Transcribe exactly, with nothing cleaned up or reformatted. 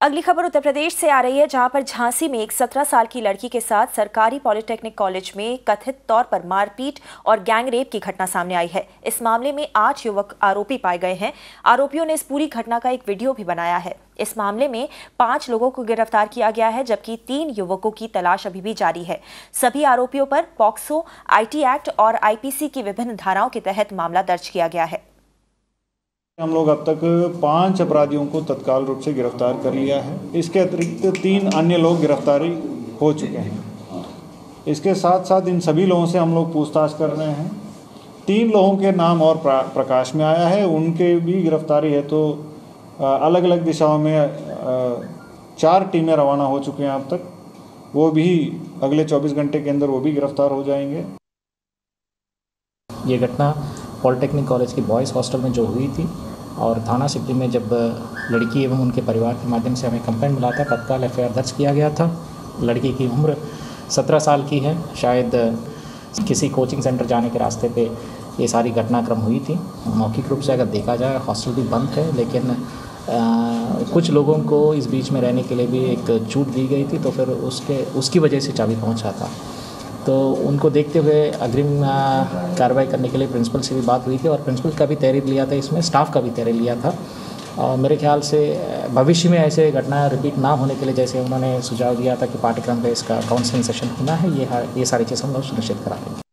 अगली खबर उत्तर प्रदेश से आ रही है, जहां पर झांसी में एक सत्रह साल की लड़की के साथ सरकारी पॉलिटेक्निक कॉलेज में कथित तौर पर मारपीट और गैंगरेप की घटना सामने आई है। इस मामले में आठ युवक आरोपी पाए गए हैं। आरोपियों ने इस पूरी घटना का एक वीडियो भी बनाया है। इस मामले में पांच लोगों को गिरफ्तार किया गया है, जबकि तीन युवकों की तलाश अभी भी जारी है। सभी आरोपियों पर पॉक्सो, आईटी एक्ट और आईपीसी की विभिन्न धाराओं के तहत मामला दर्ज किया गया है। हम लोग अब तक पांच अपराधियों को तत्काल रूप से गिरफ्तार कर लिया है। इसके अतिरिक्त तीन अन्य लोग गिरफ्तारी हो चुके हैं। इसके साथ साथ इन सभी लोगों से हम लोग पूछताछ कर रहे हैं। तीन लोगों के नाम और प्रकाश में आया है, उनके भी गिरफ्तारी है। तो अलग अलग दिशाओं में चार टीमें रवाना हो चुकी हैं अब तक। वो भी अगले चौबीस घंटे के अंदर वो भी गिरफ्तार हो जाएंगे। ये घटना पॉलिटेक्निक कॉलेज की बॉयज़ हॉस्टल में जो हुई थी, और थाना सिटी में जब लड़की एवं उनके परिवार के माध्यम से हमें कंप्लेंट मिला था, तत्काल एफ आई आर दर्ज किया गया था। लड़की की उम्र सत्रह साल की है। शायद किसी कोचिंग सेंटर जाने के रास्ते पे ये सारी घटनाक्रम हुई थी। मौखिक रूप से अगर देखा जाए, हॉस्टल भी बंद है, लेकिन आ, कुछ लोगों को इस बीच में रहने के लिए भी एक छूट दी गई थी, तो फिर उसके उसकी वजह से चाबी पहुंचा था। तो उनको देखते हुए अग्रिम कार्रवाई करने के लिए प्रिंसिपल से भी बात हुई थी, और प्रिंसिपल का भी तहरीर लिया था, इसमें स्टाफ का भी तहरीर लिया था। और मेरे ख्याल से भविष्य में ऐसे घटना रिपीट ना होने के लिए, जैसे उन्होंने सुझाव दिया था कि पाठ्यक्रम पे इसका काउंसलिंग सेशन होना है, ये ये सारी चीज़ हम लोग सुनिश्चित करा देंगे।